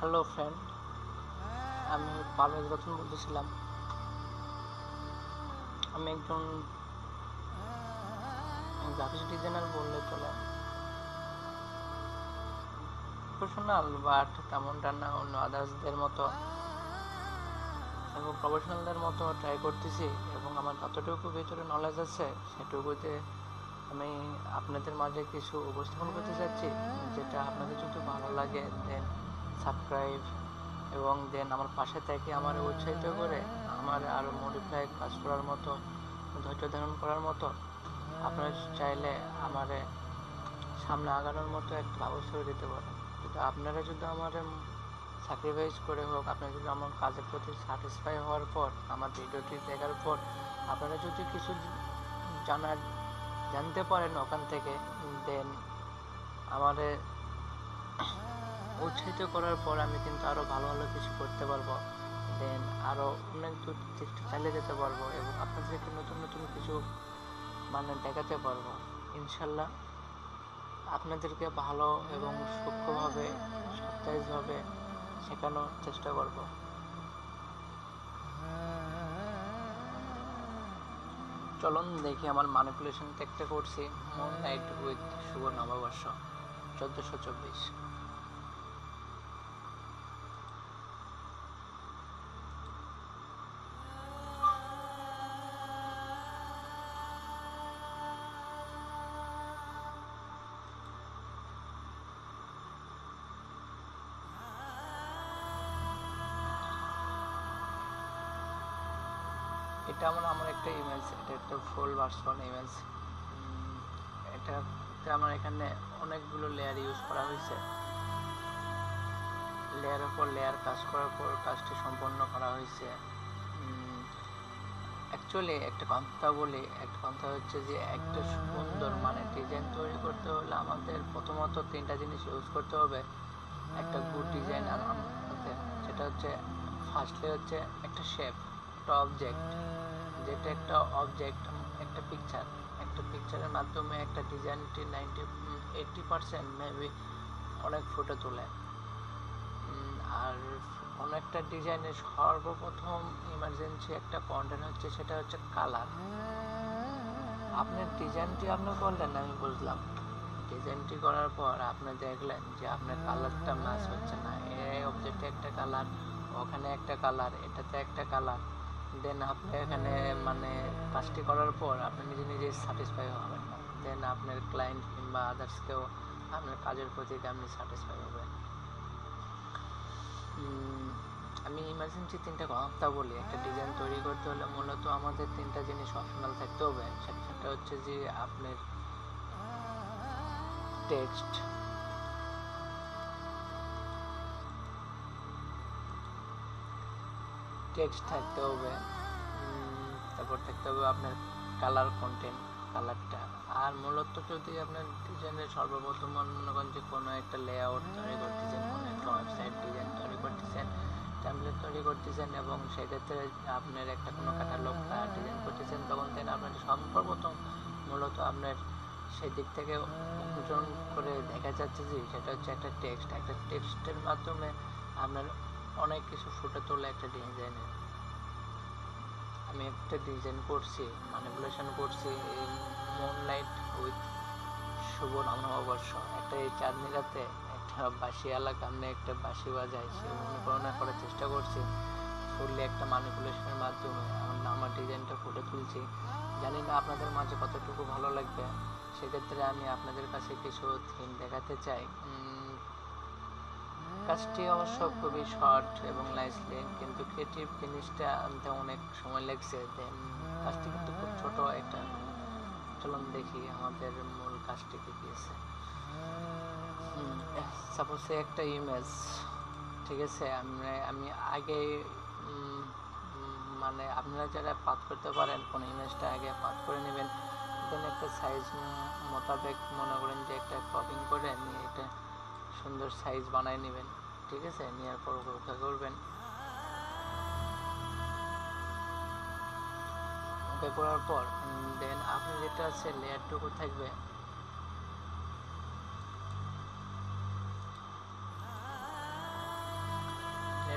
Hello friend, আমি পারভেজ রতন বলতেছিলাম। আমি একজন গ্রাফিক্স ডিজাইনার বললে চলে। প্রফেশনাল বাট তেমনটা না, অন্য আদার্সদের মতো এবং প্রফেশনালদের মতো ট্রাই করতেছি, এবং আমার যতটুকু ভিতরে নলেজ আছে সেটুকুতে আমি আপনাদের মাঝে কিছু উপস্থাপন করতে চাচ্ছি। যেটা আপনাদের যদি ভালো লাগে দেন সাবস্ক্রাইব, এবং দেন আমার পাশে থেকে আমার উৎসাহিত করে আমার আরও মডিফাই কাজ করার মতো, ধৈর্য ধারণ করার মতো আপনারা চাইলে আমার সামনে আগানোর মতো একটা ব্যবস্থা করে দিতে পারেন। কিন্তু আপনারা যদি আমার স্যাক্রিফাইস করে হোক, আপনারা যদি আমার কাজের প্রতি স্যাটিসফাই হওয়ার পর, আমার ভিডিওটি দেখার পর আপনারা যদি কিছু জানতে পারেন ওখান থেকে, দেন আমার উৎসাহিত করার পর আমি কিন্তু আরও ভালো ভালো কিছু করতে পারবো, দেন আরও অনেক দূর চালিয়ে যেতে পারবো, এবং আপনাদেরকে নতুন নতুন কিছু দেখাতে পারবো। ইনশাল্লাহ আপনাদেরকে ভালো এবং সূক্ষ্মভাবে সতেজভাবে শেখানোর চেষ্টা করব। চলুন দেখি আমার ম্যানিপুলেশন টেকটা করছি মুন নাইট উইথ শুভ নববর্ষ 1424। এটা আমার একটা ইমেজ, এটা একটা ফুল ভার্সন ইমেজ। এটাতে আমার এখানে অনেকগুলো লেয়ার ইউজ করা হয়েছে। লেয়ারের পর লেয়ার কাজ করার পর কাজটি সম্পন্ন করা হয়েছে। অ্যাকচুয়ালি একটা কথা হচ্ছে যে একটা সুন্দর ডিজাইন তৈরি করতে হলে আমাদের প্রথমত তিনটা জিনিস ইউজ করতে হবে একটা গুড ডিজাইন আনতে। যেটা হচ্ছে ফার্স্টলি হচ্ছে একটা শেপ, একটা অবজেক্ট, যেটা একটা অবজেক্ট, একটা পিকচারের মাধ্যমে একটা ডিজাইনটি 80% মেবি অনেক ফুটে তোলে। আর অনেকটা ডিজাইনের সর্বপ্রথম ইমার্জেন্সি একটা কন্টেন্ট হচ্ছে, সেটা হচ্ছে কালার। আপনার ডিজাইনটি আপনি করলেন, আমি বুঝলাম, ডিজাইনটি করার পর আপনি দেখলেন যে আপনার কালারটা ম্যাচ হচ্ছে না, এই অবজেক্টে একটা কালার, ওখানে একটা কালার, এটাতে একটা কালার, দেন আপনি এখানে কাজটি করার পর আপনি নিজে স্যাটিসফাই হবেন না, দেন আপনার ক্লায়েন্ট কিংবা আদার্সকেও আপনার কাজের প্রতি আপনি স্যাটিসফাই হবেন। আমি ইমার্জেন্সি তিনটা কথা বলি। একটা ডিজাইন তৈরি করতে হলে মূলত আমাদের তিনটা জিনিস অপশনাল থাকতে হবে। সেটা হচ্ছে যে আপনার টেক্সট থাকতে হবে, তারপর থাকতে হবে আপনার কালার কন্টেন্ট, কালারটা। আর মূলত যদি আপনার ডিজাইনের সর্বপ্রথম মনে করেন যে কোনো একটা লেআউট তৈরি করতেছেন, কোনো একটা ওয়েবসাইট ডিজাইন তৈরি করতেছেন, টেমপ্লেট তৈরি করতেছেন, এবং সেক্ষেত্রে আপনার একটা কোনো ক্যাটালগ ডিজাইন করতেছেন, তখন আপনার সর্বপ্রথম মূলত আপনার সেই দিক থেকে ওজন করে দেখা যাচ্ছে যে সেটা হচ্ছে একটা টেক্সটের মাধ্যমে আপনার অনেক কিছু ফুটে তোলে একটা ডিজাইনের। আমি একটা ডিজাইন করছি, ম্যানিপুলেশন করছি, এই মুনলাইট উইথ শুভ নববর্ষ। একটা এই চাঁদনি রাতে একটা বাঁশি এলাকা আমি একটা বাঁশি বাজাই, সে অনুকরণা করার চেষ্টা করছি ফুললি একটা ম্যানিপুলেশনের মাধ্যমে আমার ডিজাইনটা ফুটে তুলছি। জানি না আপনাদের মাঝে কতটুকু ভালো লাগবে, সেক্ষেত্রে আমি আপনাদের কাছে কিছু থিম দেখাতে চাই। কাজটি অবশ্য খুবই শর্ট এবং নাইসলি, কিন্তু ক্রিয়েটিভ জিনিসটা আনতে অনেক সময় লাগছে। দেন কাজটি কিন্তু খুব ছোট একটা। চলুন দেখি আমাদের মূল কাজটি কি আছে। সাপোজ একটা ইমেজ, ঠিক আছে, আমি আগে আপনারা যারা পাথ করতে পারেন কোন ইমেজটা আগে পাথ করে নেবেন, দেন একটা সাইজ মোতাবেক মনে করেন যে একটা ক্রপিং করে নিয়ে একটা সুন্দর সাইজ বানায় নেবেন, ঠিক আছে। নেওয়ার পর ওকে করবেন, ওকে করার পর দেন আপনি যেটা আছে লেয়ারটুকু থাকবে,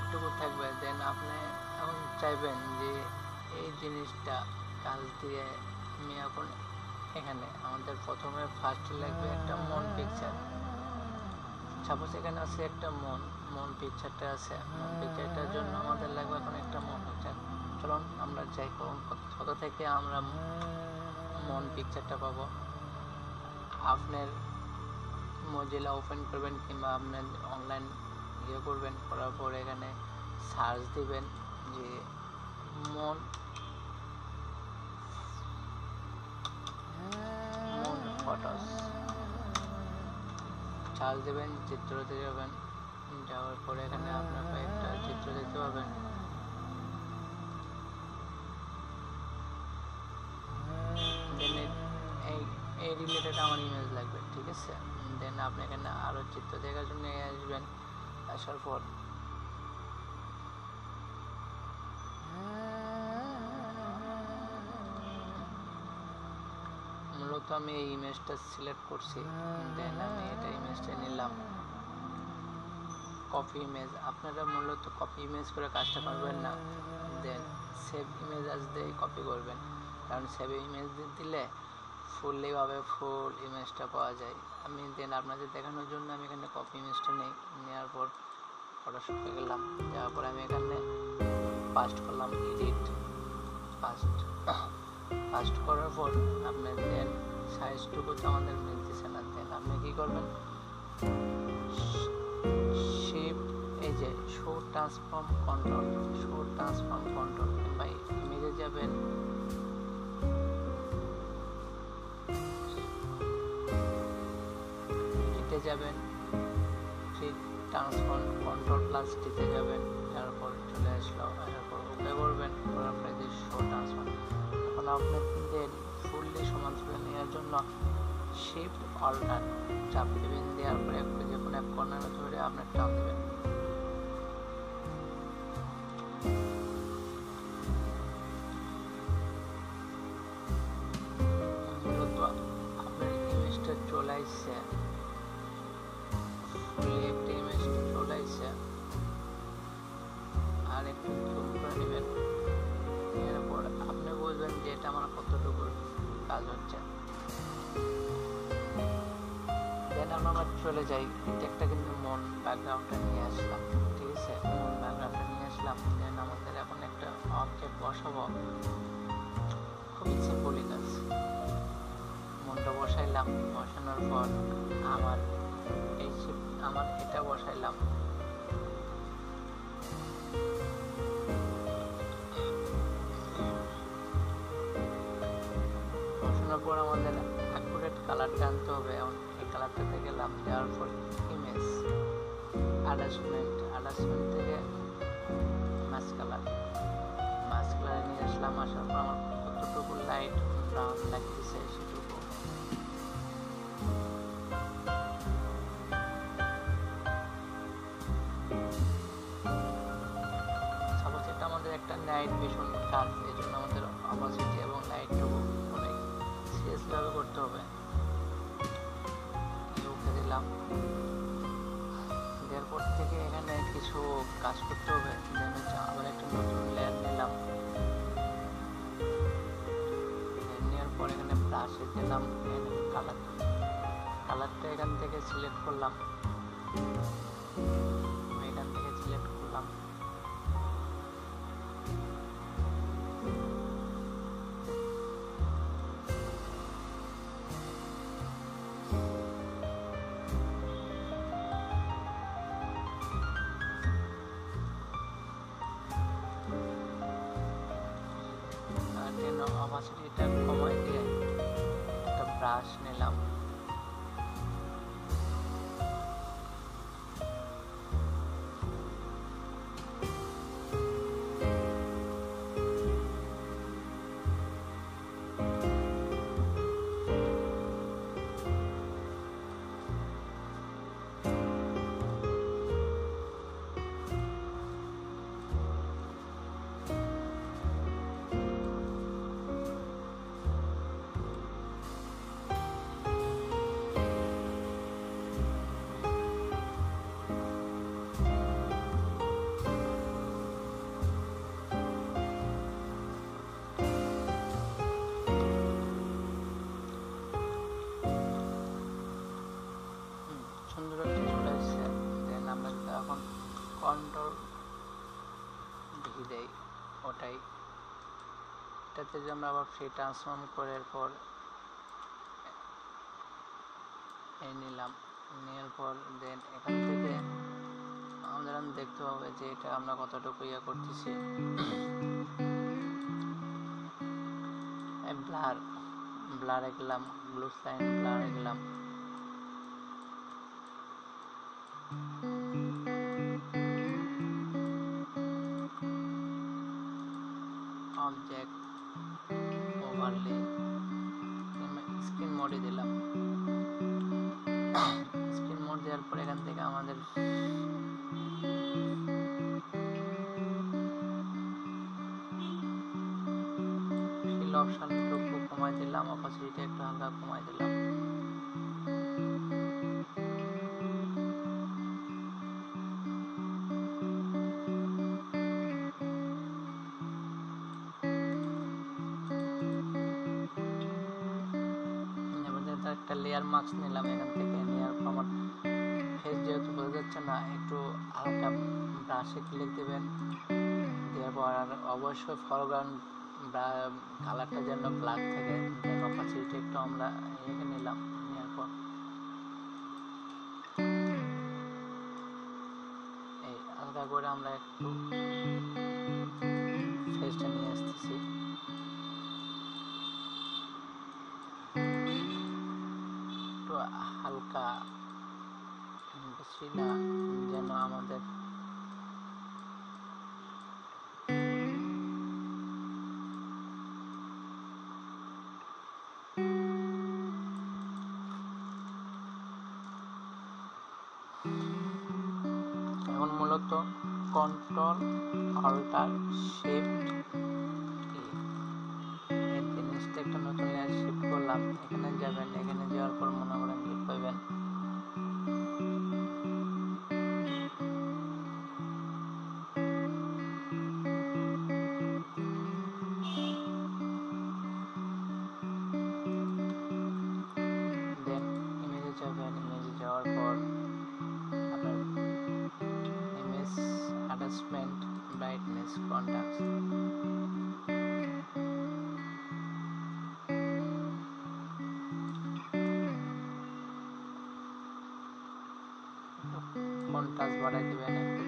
এইটুকু থাকবে। দেন আপনি এখন চাইবেন যে এই জিনিসটা কাজ দিয়ে আমি এখন এখানে আমাদের প্রথমে ফার্স্ট লাগবে একটা মন পিকচার। সাপোজ এখানে আছে একটা মন পিকচারটা আছে, মন পিকচারটার জন্য আমাদের লাগবে এখন একটা মন পিকচার। চলুন আমরা যাই কোথা থেকে আমরা মন পিকচারটা পাবো। আপনার মজিলা ওপেন করবেন কিংবা আপনার অনলাইন করবেন, করার পর এখানে সার্চ দিবেন যে মন ফটোস, সার্চ দেবেন, চিত্রতে যাবেন, যাওয়ার পরে এখানে আপনার কয়েকটা চিত্র দেখতে পাবেন। এই রিলেটেড আমার ইমেজ লাগবে, ঠিক আছে। দেন আপনি এখানে আরও চিত্র দেখার জন্য আসবেন। আসার পর মূলত আমি এই ইমেজটা সিলেক্ট করছি। দেন আমি এটা ইমেজটা নিলাম, কপি ইমেজ। আপনারা মূলত কপি ইমেজ করে কাজটা করবেন না, দেন সেভ ইমেজ আজ দিয়ে কপি করবেন, কারণ সেভ ইমেজ দিলে ফুললিভাবে ফুল ইমেজটা পাওয়া যায়। আমি দেন আপনাদের দেখানোর জন্য আমি এখানে কপি ইমেজটা নেওয়ার পর ফটোশপে গেলাম, যাওয়ার পর আমি এখানে পাস্ট করলাম, এডিট পাস্ট করার পর আপনার দেন সাইজটুকু তো আমাদের মিলতেছে না। দেন আপনি কী করবেন, এই যে শো ট্রান্সফর্ম কন্ট্রোল ভাই ইমেজে যাবেন, এতে যাবেন, ফ্রি ট্রান্সফর্ম কন্ট্রোল প্লাস টিতে যাবেন, তারপর চলে আসলো, তারপর ওকে করবেন, করার পরে যে শো ট্রান্সফর্ম। এখন আপনাদের ফুললি সমান করে নেওয়ার জন্য শিফট অল্টার চাপ দেবেন, দেওয়ার পরে যে কোনো এক কর্নারে ধরে আপনার টান দেবেন। আপনার ইমেজটা চলে আসছে, ফুললি একটা ইমেজ চলে আসছে। আর একটু জুম করে নেবেন, এরপর আপনি বুঝবেন যে এটা আমার কতটুকু কাজ হচ্ছে। দেন আমরা চলে যাই, একটা কিন্তু মন ব্যাকগ্রাউন্ডটা নিয়ে আসলাম, ঠিক আছে। মন ব্যাকগ্রাউন্ডটা নিয়ে আসলাম, দেন আমাদের এখন একটা অবজেক্ট বসাবো, খুবই সিম্পলই কাজ। মনটা বসাইলাম, বসানোর পর আমার এটা বসাইলাম, বসানোর পর আমাদের অ্যাকুরেট কালারটা আনতে হবে। এখন এই কালারটাতে গেলাম, যাওয়ার পর ইমেজ অ্যাডজাস্টমেন্ট থেকে মাস্ক কালারে নিয়ে আসলাম। আসার পর আমার কতটুকু লাইট ব্রাউন লাগতেছে সেটুকু, সাপোজ এটা আমাদের একটা নাইট ভিশন কার্ভ, এই জন্য আমাদের অপাসিটি এবং লাইটটুকু অনেক সিরিয়াসভাবে করতে হবে। ওকে দিলাম, এরপর থেকে এখানে কিছু কাজ করতে হবে। দেন হচ্ছে আবার একটা নতুন লেয়ার নিলাম, নেওয়ার পর এখানে ব্রাশে দিলাম, কালারটা এখান থেকে সিলেক্ট করলাম, অপাসিটিটা কমাই দিয়ে একটা ব্রাশ নিলাম, দেই ওটাই। এটাতে যে আমরা আবার ফ্রি ট্রান্সফর্ম করার পর এই নিলাম, নেওয়ার পর দেন এখান থেকে আমাদের দেখতে হবে যে এটা আমরা কতটুকু ইয়ে করতেছি। ব্লারে গেলাম, ব্লু লাইন ব্লারে গেলাম, অবজেক্ট ওভারলে স্ক্রিন মোডে দিলাম। স্ক্রিন মোড দেওয়ার পর এখান থেকে আমাদের ফিল অপশনটুকু কমাই দিলাম, অপাসিটি একটু হালকা কমাই দিলাম। একটা লেয়ার মাস্ক নিলাম এখান থেকে, নেওয়ার পর আমার ফেস যেহেতু বোঝা যাচ্ছে না, একটু হালকা ব্রাশে ক্লিক দেবেন, দেওয়ার পর আর অবশ্যই ফরগ্রাউন্ড বা কালারটা যেন ব্ল্যাক থাকে। দেন অপাসিটি একটু আমরা এখানে নিলাম, নেওয়ার পর এই হালকা করে আমরা একটু ফেসটা নিয়ে আসতেছি। একটু হালকা, বেশি না, যেন আমাদের এখন মূলত কন্ট্রোল অল্টার শিফট এই জিনিসটা একটা নতুন লেয়ার শিফট করলাম। এখানে যাবেন, এখানে যাওয়ার পর মনে করেন কি পাবেন, দেন ইমেজে যাবেন, ইমেজে যাওয়ার পর আপনার image adjustment, brightness, contrast, contrast বাড়াই দিবেন একটু।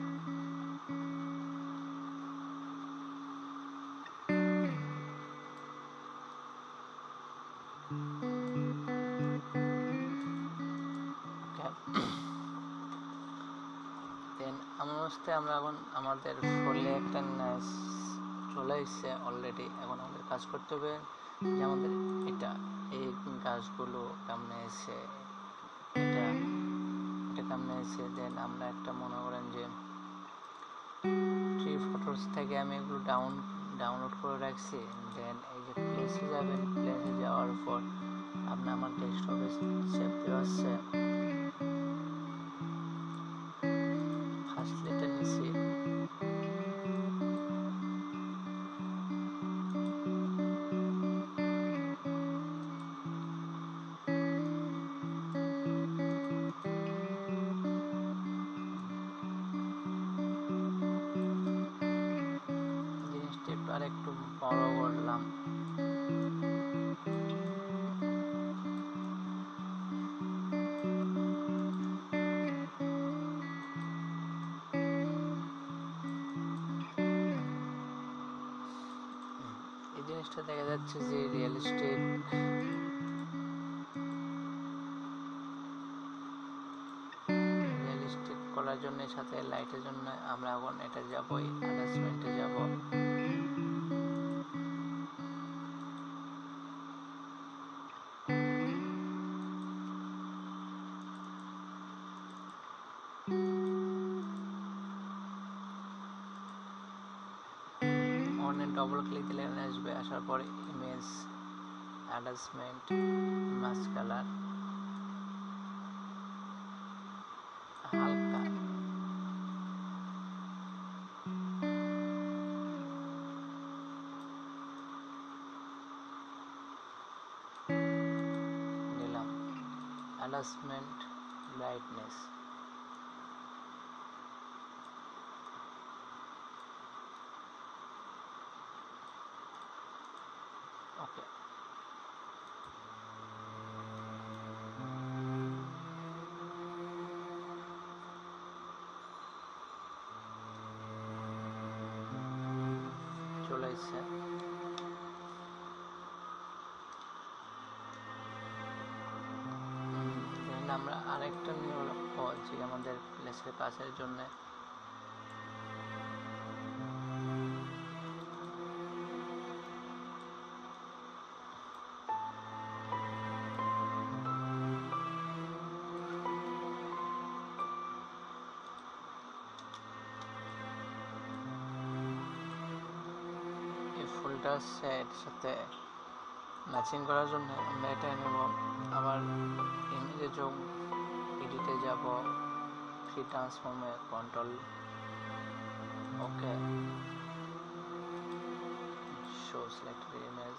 দেন আমরা এখন আমাদের ফলে একটা চলে এসছে অলরেডি। এখন আমাদের কাজ করতে হবে যে আমাদের এই গাছগুলো কেমনে এসে, এটা কেমনে এসে। দেন আমরা একটা মনে করেন যে থ্রি ফটোস থেকে আমি এগুলো ডাউনলোড করে রাখছি। দেন এই যে প্লেসে যাবেন, প্লেসে যাওয়ার পর আপনি আমার ডেস্কটপে সেভ দেওয়া আছে। ফার্স্ট লেটার নিচ্ছি, জিনিসটা একটু আর একটু বড় করলাম। এই জিনিসটা দেখা যাচ্ছে যে রিয়েলিস্টিক করার জন্য, সাথে লাইটের জন্য আমরা এখন এটা যাব, অ্যাডজাস্টমেন্টে যাব। অনে ডবল ক্লিক দিলে আসবে, আসার পরে ইমেজ অ্যাডজাস্টমেন্ট, মাস্ক কালার হালকা, দিলাম অ্যাডজাস্টমেন্ট, ব্রাইটনেস, চলে আসছে। আমরা আরেকটা নিয়ে যে আমাদের প্লেসের কাছের জন্য এই ফুলটা এর সাথে ম্যাচিং করার জন্য আমরা এটা নেব। আবার ইমেজে যোগ, এডিটে যাব, ফ্রি ট্রান্সফর্মে control okay, show selected image,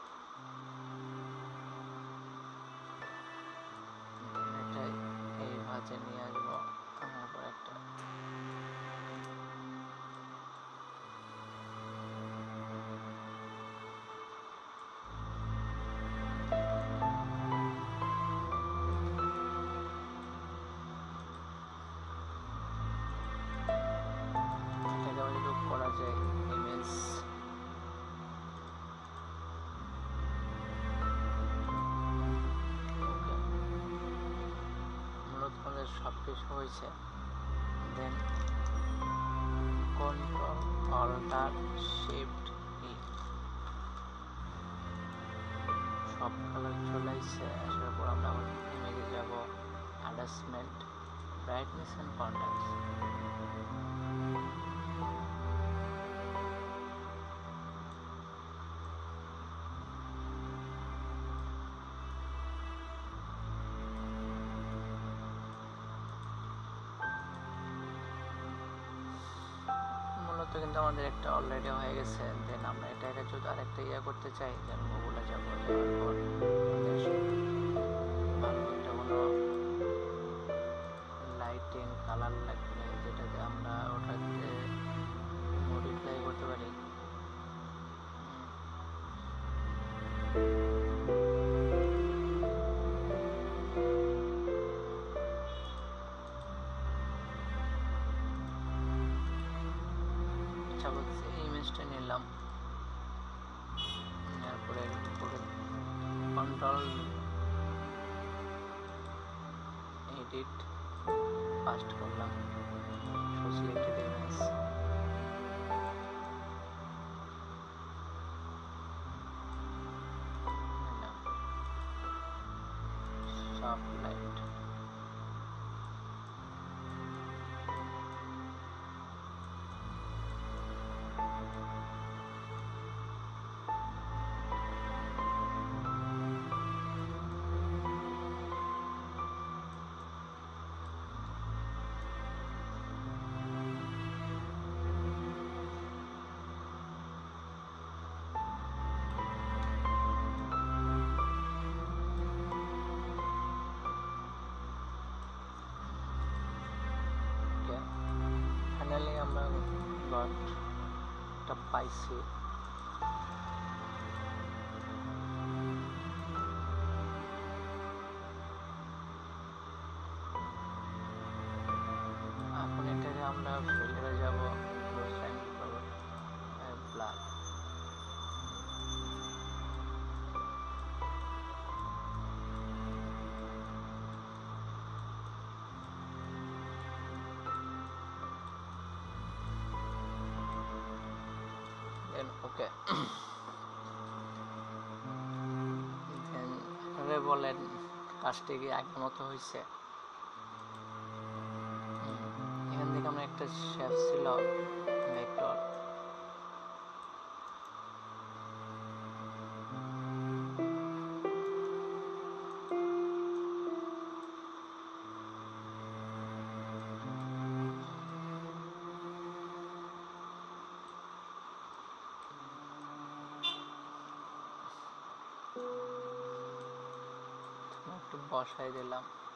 এটা এই ভাঁজে নিয়ে আসবো। তারপর একটা করা যায় ইমেজ। ওকে, মূলত আমাদের সব কিছু হয়েছে। Then control alt shift E, সব কালার চলে আসছে। আসার পর আমরা আবার ইমেজে যাব, অ্যাডজাস্টমেন্ট, ব্রাইটনেস অ্যান্ড কন্ট্রাস্ট। মূলত কিন্তু আমাদের একটা অলরেডি হয়ে গেছে। দেন আমরা এটাকে যদি আরেকটা করতে চাই, দেন ওগুলো যাবো, যাওয়ার পর ভালো একটা কোনো লাইটিং কালার লাগবে, যেটাতে আমরা ওটাতে মডিফাই করতে পারি। ইমেজটা নিলাম, তারপরে কন্ট্রোল এডিট ফাস্ট করলাম, show selected image, soft light, finally আমরা ঘরটা পাইছি। এখন এটাকে আমরা ফিল্টারে যাব, close line blur, then okay. Then আপনারা বলেন কাজটি কি আগের মতো হয়েছে? এখান থেকে আমরা একটা শেপ ছিল ভেক্টর, একটু বসাই দিলাম।